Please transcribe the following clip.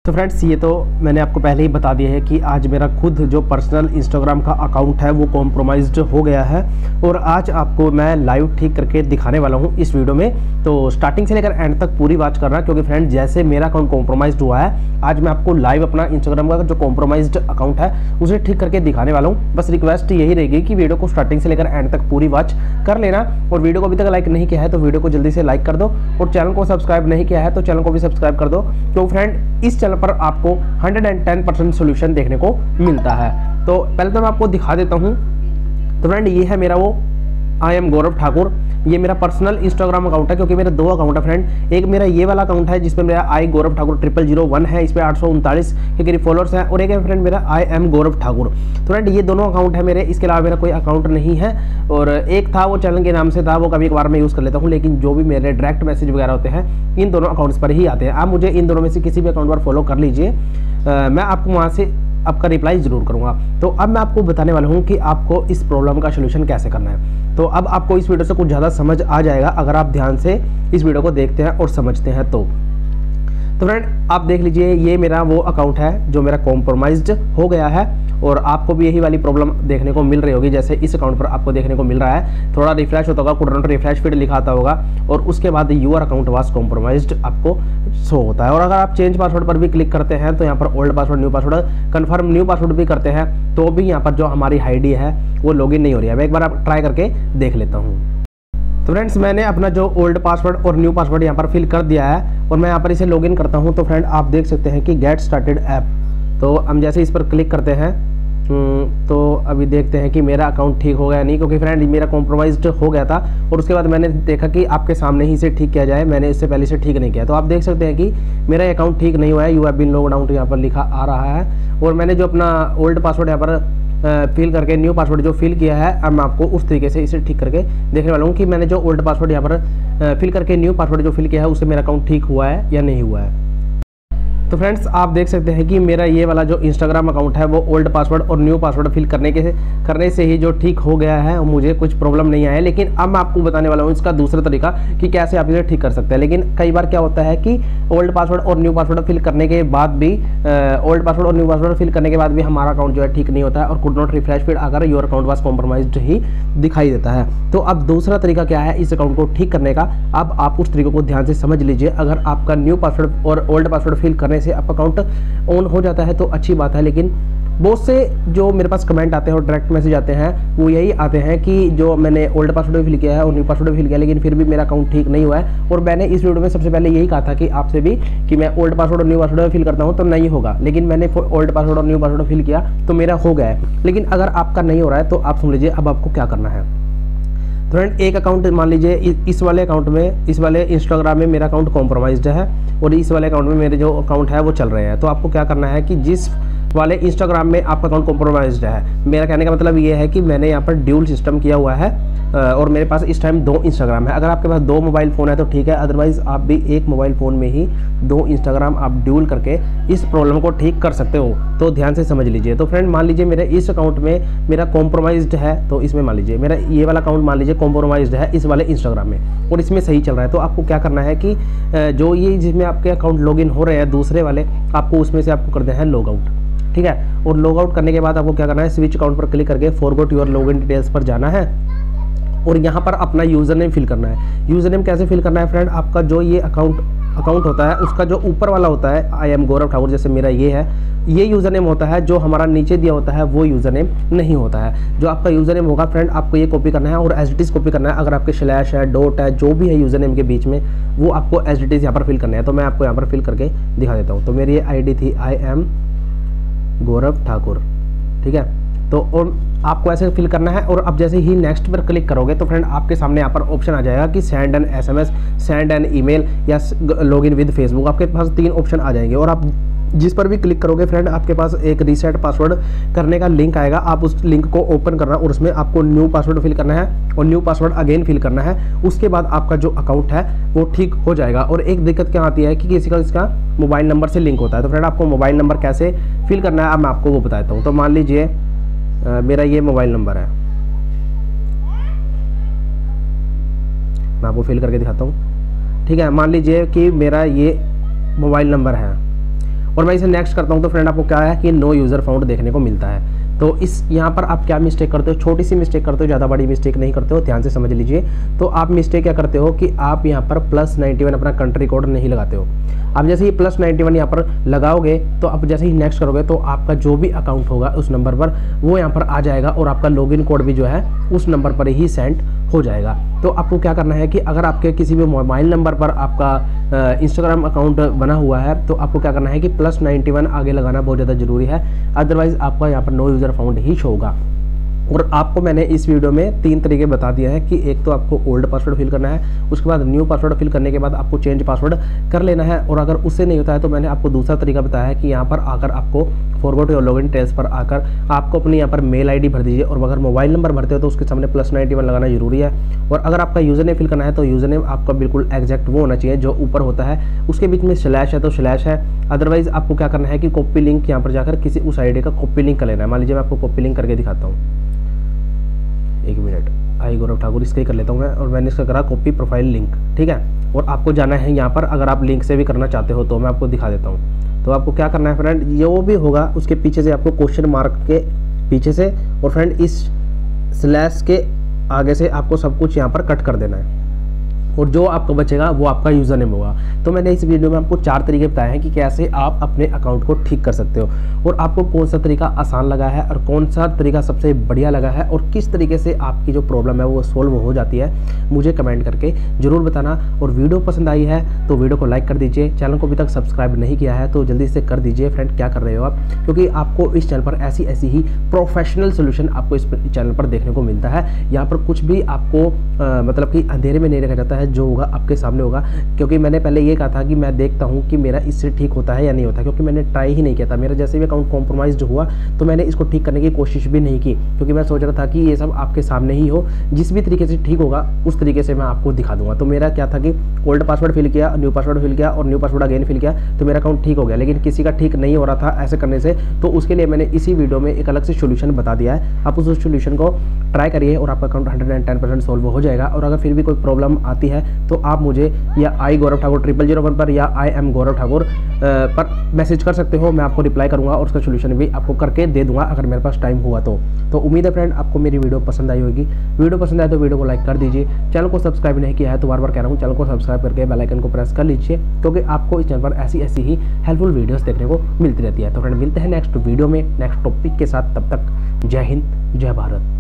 तो फ्रेंड्स ये तो मैंने आपको पहले ही बता दिया है कि आज मेरा खुद जो पर्सनल इंस्टाग्राम का अकाउंट है वो कॉम्प्रोमाइज्ड हो गया है और आज आपको मैं लाइव ठीक करके दिखाने वाला हूँ इस वीडियो में। तो स्टार्टिंग से लेकर एंड तक पूरी वॉच करना, क्योंकि फ्रेंड जैसे मेरा अकाउंट कॉम्प्रोमाइज्ड हुआ है आज मैं आपको लाइव अपना इंस्टाग्राम का जो कॉम्प्रोमाइज्ड अकाउंट है उसे ठीक करके दिखाने वाला हूँ। बस रिक्वेस्ट यही रहेगी कि वीडियो को स्टार्टिंग से लेकर एंड तक पूरी वॉच कर लेना और वीडियो को अभी तक लाइक नहीं किया है तो वीडियो को जल्दी से लाइक कर दो और चैनल को सब्सक्राइब नहीं किया है तो चैनल को भी सब्सक्राइब कर दो। तो फ्रेंड इस चैनल पर आपको 110% सोल्यूशन देखने को मिलता है। तो पहले तो मैं आपको दिखा देता हूं। तो फ्रेंड ये है मेरा वो आई एम गौरव ठाकुर, ये मेरा पर्सनल इंस्टाग्राम अकाउंट है, क्योंकि मेरे दो अकाउंट है फ्रेंड। एक मेरा ये वाला अकाउंट है जिसमें मेरा आई गौरव ठाकुर 0001 है, इस पर 839 के करीब फॉलोअर्स हैं, और एक है फ्रेंड मेरा आई एम गौरव ठाकुर। तो फ्रेंड ये दोनों अकाउंट है मेरे, इसके अलावा मेरा कोई अकाउंट नहीं है। और एक था वो चैनल के नाम से था, वो कभी कभार मैं यूज़ कर लेता हूँ, लेकिन जो भी मेरे डायरेक्ट मैसेज वगैरह होते हैं इन दोनों अकाउंट्स पर ही आते हैं। आप मुझे इन दोनों में से किसी भी अकाउंट पर फॉलो कर लीजिए, मैं आपको वहाँ से आपका रिप्लाई जरूर करूंगा। तो अब मैं आपको बताने वाला हूँ कि आपको इस प्रॉब्लम का सोल्यूशन कैसे करना है। तो अब आपको इस वीडियो से कुछ ज़्यादा समझ आ जाएगा अगर आप ध्यान से इस वीडियो को देखते हैं और समझते हैं। तो फ्रेंड आप देख लीजिए, ये मेरा वो अकाउंट है जो मेरा कॉम्प्रोमाइज्ड हो गया है और आपको भी यही वाली प्रॉब्लम देखने को मिल रही होगी जैसे इस अकाउंट पर आपको देखने को मिल रहा है। थोड़ा रिफ्रेश होता होगा, कुड नॉट रिफ्रेश फीड लिखा आता होगा और उसके बाद यूर अकाउंट वाज कॉम्प्रोमाइज्ड आपको शो होता है। और अगर आप चेंज पासवर्ड पर भी क्लिक करते हैं तो यहाँ पर old password new password confirm new password भी करते हैं तो भी यहाँ पर जो हमारी आईडी है वो लॉगिन नहीं हो रही है। मैं एक बार आप ट्राई करके देख लेता हूँ। तो फ्रेंड्स मैंने अपना जो ओल्ड पासवर्ड और न्यू पासवर्ड यहाँ पर फिल कर दिया है और मैं यहाँ पर इसे लॉगिन करता हूँ। तो फ्रेंड आप देख सकते हैं कि गेट स्टार्टेड ऐप, तो हम जैसे इस पर क्लिक करते हैं तो अभी देखते हैं कि मेरा अकाउंट ठीक हो गया नहीं, क्योंकि फ्रेंड मेरा कॉम्प्रोमाइज्ड हो गया था और उसके बाद मैंने देखा कि आपके सामने ही इसे ठीक किया जाए, मैंने इससे पहले इसे ठीक नहीं किया। तो आप देख सकते हैं कि मेरा अकाउंट ठीक नहीं हुआ है, you have been logged out यहाँ पर लिखा आ रहा है। और मैंने जो अपना ओल्ड पासवर्ड यहाँ पर फिल करके न्यू पासवर्ड जो फिल किया है, अब मैं आपको उस तरीके से इसे ठीक करके देखने वाला हूँ कि मैंने जो ओल्ड पासवर्ड यहाँ पर फिल करके न्यू पासवर्ड जो फिल किया है उससे मेरा अकाउंट ठीक हुआ है या नहीं हुआ है। तो फ्रेंड्स आप देख सकते हैं कि मेरा ये वाला जो इंस्टाग्राम अकाउंट है वो ओल्ड पासवर्ड और न्यू पासवर्ड फिल करने से ही जो ठीक हो गया है, मुझे कुछ प्रॉब्लम नहीं आया। लेकिन अब मैं आपको बताने वाला हूँ इसका दूसरा तरीका कि कैसे आप इसे ठीक कर सकते हैं। लेकिन कई बार क्या होता है कि ओल्ड पासवर्ड और न्यू पासवर्ड फिल करने के बाद भी हमारा अकाउंट जो है ठीक नहीं होता है और कुड नॉट रिफ्रेश फीड अगर योर अकाउंट वाज कॉम्प्रोमाइज्ड ही दिखाई देता है। तो अब दूसरा तरीका क्या है इस अकाउंट को ठीक करने का, अब आप उस तरीके को ध्यान से समझ लीजिए। अगर आपका न्यू पासवर्ड और ओल्ड पासवर्ड फिल करने से आपका अकाउंट ऑन हो जाता है तो अच्छी बात है, लेकिन बहुत से जो मेरे पास कमेंट आते हैं और डायरेक्ट मैसेज आते हैं वो यही आते हैं कि जो मैंने ओल्ड पासवर्ड फिल किया है और न्यू पासवर्ड फिल किया लेकिन फिर भी मेरा अकाउंट ठीक नहीं हुआ है। और मैंने इस वीडियो में सबसे पहले यही कहा था कि आपसे भी कि मैं ओल्ड पासवर्ड और न्यू पासवर्ड फिल करता हूं तो नहीं होगा, लेकिन मैंने ओल्ड पासवर्ड और न्यू पासवर्ड फिल किया तो मेरा हो गया है। लेकिन अगर आपका नहीं हो रहा है तो आप सुन लीजिए अब आपको क्या करना है। फ्रेंड एक अकाउंट मान लीजिए इस वाले अकाउंट में, इस वाले इंस्टाग्राम में मेरा अकाउंट कॉम्प्रोमाइज्ड है और इस वाले अकाउंट में मेरे जो अकाउंट है वो चल रहे हैं। तो आपको क्या करना है कि जिस वाले इंस्टाग्राम में आपका अकाउंट कॉम्प्रोमाइज्ड है, मेरा कहने का मतलब ये है कि मैंने यहाँ पर ड्यूल सिस्टम किया हुआ है और मेरे पास इस टाइम 2 इंस्टाग्राम है। अगर आपके पास 2 मोबाइल फ़ोन है तो ठीक है, अदरवाइज़ आप भी एक मोबाइल फ़ोन में ही 2 इंस्टाग्राम आप ड्यूल करके इस प्रॉब्लम को ठीक कर सकते हो। तो ध्यान से समझ लीजिए। तो फ्रेंड मान लीजिए मेरे इस अकाउंट में मेरा कॉम्प्रोमाइज्ड है, तो इसमें मान लीजिए मेरा ये वाला अकाउंट मान लीजिए कॉम्प्रोमाइज्ड है इस वाले इंस्टाग्राम में और इसमें सही चल रहा है। तो आपको क्या करना है कि जो ये जिसमें आपके अकाउंट लॉगिन हो रहे हैं दूसरे वाले, आपको उसमें से आपको कर देना है लॉग आउट, ठीक है। और लॉग आउट करने के बाद आपको क्या करना है, स्विच अकाउंट पर क्लिक करके फॉरगॉट योर लॉगिन डिटेल्स पर जाना है और यहाँ पर अपना यूज़र नेम फिल करना है। यूज़र नेम कैसे फिल करना है फ्रेंड, आपका जो ये अकाउंट होता है उसका जो ऊपर वाला होता है आई एम गौरव ठाकुर, जैसे मेरा ये है, ये यूज़र नेम होता है। जो हमारा नीचे दिया होता है वो यूज़र नेम नहीं होता है। जो आपका यूज़र नेम होगा फ्रेंड आपको ये कॉपी करना है और एज इट इज़ कॉपी करना है। अगर आपके स्लैश है, डॉट है, जो भी है यूज़र नेम के बीच में वो आपको एज इट इज़ यहाँ पर फिल करना है। तो मैं आपको यहाँ पर फिल करके दिखा देता हूँ। तो मेरी ये आई डी थी आई एम गौरव ठाकुर, ठीक है। तो और आपको ऐसे फिल करना है और अब जैसे ही नेक्स्ट पर क्लिक करोगे तो फ्रेंड आपके सामने यहाँ पर ऑप्शन आ जाएगा कि send an SMS, send an email या लॉगिन विद फेसबुक। आपके पास 3 ऑप्शन आ जाएंगे और आप जिस पर भी क्लिक करोगे फ्रेंड आपके पास एक रीसेट पासवर्ड करने का लिंक आएगा। आप उस लिंक को ओपन करना और उसमें आपको न्यू पासवर्ड फिल करना है और न्यू पासवर्ड अगेन फिल करना है। उसके बाद आपका जो अकाउंट है वो ठीक हो जाएगा। और एक दिक्कत क्या आती है कि किसी का इसका मोबाइल नंबर से लिंक होता है। तो फ्रेंड आपको मोबाइल नंबर कैसे फिल करना है अब मैं आपको वो बताता हूँ। तो मान लीजिए मेरा ये मोबाइल नंबर है, मैं आपको फिल करके दिखाता हूँ, ठीक है। मान लीजिए कि मेरा ये मोबाइल नंबर है और मैं इसे नेक्स्ट करता हूँ तो फ्रेंड आपको क्या है कि नो यूज़र फाउंड देखने को मिलता है। तो इस यहाँ पर आप क्या मिस्टेक करते हो, छोटी सी मिस्टेक करते हो, ज़्यादा बड़ी मिस्टेक नहीं करते हो, ध्यान से समझ लीजिए। तो आप मिस्टेक क्या करते हो कि आप यहाँ पर +91 अपना कंट्री कोड नहीं लगाते हो। आप जैसे ही +91 यहाँ पर लगाओगे तो आप जैसे ही नेक्स्ट करोगे तो आपका जो भी अकाउंट होगा उस नंबर पर वो यहाँ पर आ जाएगा और आपका लॉगिन कोड भी जो है उस नंबर पर ही सेंड हो जाएगा। तो आपको क्या करना है कि अगर आपके किसी भी मोबाइल नंबर पर आपका इंस्टाग्राम अकाउंट बना हुआ है तो आपको क्या करना है कि +91 आगे लगाना बहुत ज़्यादा ज़रूरी है, अदरवाइज़ आपका यहाँ पर नो यूज़र फाउंड ही शो होगा। और आपको मैंने इस वीडियो में 3 तरीके बता दिए हैं कि एक तो आपको ओल्ड पासवर्ड फिल करना है, उसके बाद न्यू पासवर्ड फिल करने के बाद आपको चेंज पासवर्ड कर लेना है, और अगर उससे नहीं होता है तो मैंने आपको दूसरा तरीका बताया है कि यहाँ पर आकर आपको फॉरगॉट योर लॉगिन डिटेल्स पर आकर आपको अपनी यहाँ पर मेल आईडी भर दीजिए, और अगर मोबाइल नंबर भरते हो तो उसके सामने +91 लगाना जरूरी है। और अगर आपका यूज़र नेम फिल करना है तो यूज़र नेम आपका बिल्कुल एग्जैक्ट वो होना चाहिए जो ऊपर होता है, उसके बीच में स्लैश है तो स्लैश है, अदरवाइज़ आपको क्या करना है कि कॉपी लिंक यहाँ पर जाकर किसी उस आईडी का कॉपी लिंक कर लेना है। मान लीजिए मैं आपको कॉपी लिंक करके दिखाता हूँ, 1 मिनट, आई गौरव ठाकुर इसका ही कर लेता हूँ मैं, और मैंने इसका करा कॉपी प्रोफाइल लिंक, ठीक है। और आपको जाना है यहाँ पर, अगर आप लिंक से भी करना चाहते हो तो मैं आपको दिखा देता हूँ। तो आपको क्या करना है फ्रेंड, जो भी होगा उसके पीछे से आपको क्वेश्चन मार्क के पीछे से और फ्रेंड इस स्लैश के आगे से आपको सब कुछ यहाँ पर कट कर देना है, और जो आपका बचेगा वो आपका यूज़र नेम होगा। तो मैंने इस वीडियो में आपको 4 तरीके बताए हैं कि कैसे आप अपने अकाउंट को ठीक कर सकते हो, और आपको कौन सा तरीका आसान लगा है और कौन सा तरीका सबसे बढ़िया लगा है, और किस तरीके से आपकी जो प्रॉब्लम है वो सोल्व हो जाती है, मुझे कमेंट करके ज़रूर बताना। और वीडियो पसंद आई है तो वीडियो को लाइक कर दीजिए, चैनल को अभी तक सब्सक्राइब नहीं किया है तो जल्दी से कर दीजिए फ्रेंड। क्या कर रहे हो आप, क्योंकि आपको इस चैनल पर ऐसी ही प्रोफेशनल सोल्यूशन आपको इस चैनल पर देखने को मिलता है। यहाँ पर कुछ भी आपको मतलब कि अंधेरे में नहीं रखा जाता है, जो होगा आपके सामने होगा। क्योंकि मैंने पहले ये कहा था कि मैं देखता हूँ कि मेरा इससे ठीक होता है या नहीं होता, क्योंकि मैंने ट्राई ही नहीं किया था। मेरा जैसे भी अकाउंट कॉम्प्रोमाइज़ हुआ तो मैंने इसको ठीक करने की कोशिश भी नहीं की, क्योंकि मैं सोच रहा था कि ये सब आपके सामने ही हो, जिस भी तरीके से ठीक होगा उस तरीके से मैं आपको दिखा दूंगा। तो मेरा क्या था कि ओल्ड पासवर्ड फिल किया, न्यू पासवर्ड फिल किया और न्यू पासवर्ड अगेन फिल किया तो मेरा अकाउंट ठीक हो गया, लेकिन किसी का ठीक नहीं हो रहा था ऐसे करने से। तो उसके लिए मैंने इसी वीडियो में एक अलग से सोल्यूशन बता दिया है, आप उस सोल्यूशन को ट्राई करिए और आपका अकाउंट 110% सॉल्व हो जाएगा। और अगर फिर भी कोई प्रॉब्लम आती है तो आप मुझे या आई गौरव ठाकुर 0001 पर या IM गौरव ठाकुर पर मैसेज कर सकते हो, मैं आपको रिप्लाई करूंगा और उसका सोल्यूशन भी आपको करके दे दूंगा अगर मेरे पास टाइम हुआ तो उम्मीद है फ्रेंड आपको मेरी वीडियो पसंद आई होगी। वीडियो पसंद आए तो वीडियो को लाइक कर दीजिए, चैनल को सब्सक्राइब नहीं किया है तो बार बार कह रहा हूँ चैनल को सब्सक्राइब करके बेल आइकन को प्रेस कर लीजिए, क्योंकि आपको इस चैनल पर ऐसी ही हेल्पफुल वीडियोस देखने को मिलती रहती है। तो फ्रेंड मिलते हैं नेक्स्ट वीडियो में नेक्स्ट टॉपिक के साथ, तब तक जय हिंद जय भारत।